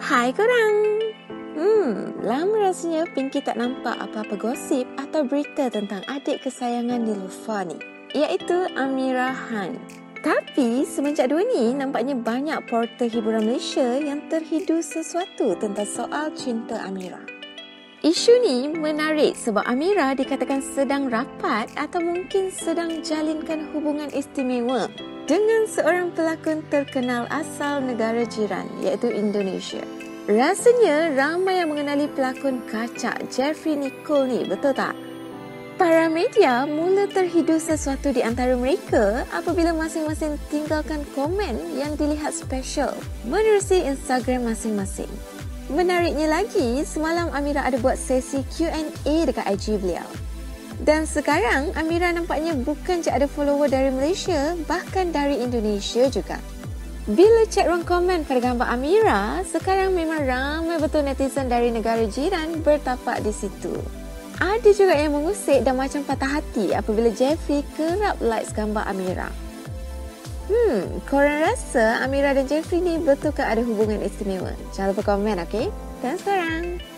Hai korang! Lama rasanya Pinky tak nampak apa-apa gosip atau berita tentang adik kesayangan Niloufar ni, iaitu Amirah Khan. Tapi semenjak dua ni, nampaknya banyak portal hiburan Malaysia yang terhidu sesuatu tentang soal cinta Amirah. Isu ni menarik sebab Amirah dikatakan sedang rapat atau mungkin sedang jalinkan hubungan istimewa dengan seorang pelakon terkenal asal negara jiran iaitu Indonesia. Rasanya ramai yang mengenali pelakon kacak Jeffrey Nicole ni, betul tak? Para media mula terhidu sesuatu di antara mereka apabila masing-masing tinggalkan komen yang dilihat special menerusi Instagram masing-masing. Menariknya lagi, semalam Amirah ada buat sesi Q&A dekat IG beliau. Dan sekarang Amirah nampaknya bukan je ada follower dari Malaysia, bahkan dari Indonesia juga. Bila cek ruang komen pada gambar Amirah, sekarang memang ramai betul netizen dari negara jiran bertapak di situ. Ada juga yang mengusik dan macam patah hati apabila Jeffrey kerap likes gambar Amirah. Korang rasa Amirah dan Jeffrey ni betul ke ada hubungan istimewa? Jangan lupa komen, okey? Dan sekarang